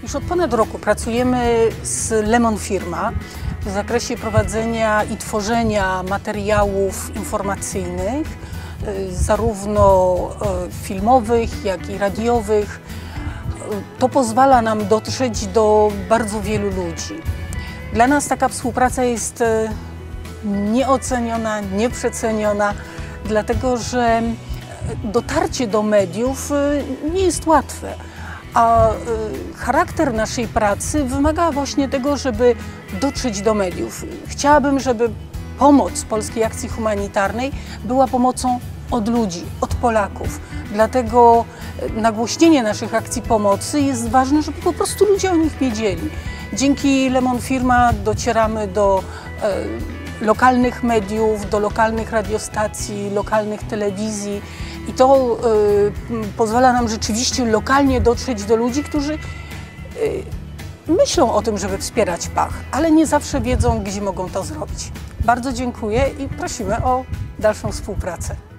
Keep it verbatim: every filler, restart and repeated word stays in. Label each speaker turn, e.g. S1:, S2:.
S1: Już od ponad roku pracujemy z Lemon Firma w zakresie prowadzenia i tworzenia materiałów informacyjnych, zarówno filmowych, jak i radiowych. To pozwala nam dotrzeć do bardzo wielu ludzi. Dla nas taka współpraca jest nieoceniona, nieprzeceniona, dlatego że dotarcie do mediów nie jest łatwe, a charakter naszej pracy wymaga właśnie tego, żeby dotrzeć do mediów. Chciałabym, żeby pomoc Polskiej Akcji Humanitarnej była pomocą od ludzi, od Polaków. Dlatego nagłośnienie naszych akcji pomocy jest ważne, żeby po prostu ludzie o nich wiedzieli. Dzięki Lemon Firma docieramy do e, lokalnych mediów, do lokalnych radiostacji, lokalnych telewizji i to e, pozwala nam rzeczywiście lokalnie dotrzeć do ludzi, którzy e, myślą o tym, żeby wspierać Pach, ale nie zawsze wiedzą, gdzie mogą to zrobić. Bardzo dziękuję i prosimy o dalszą współpracę.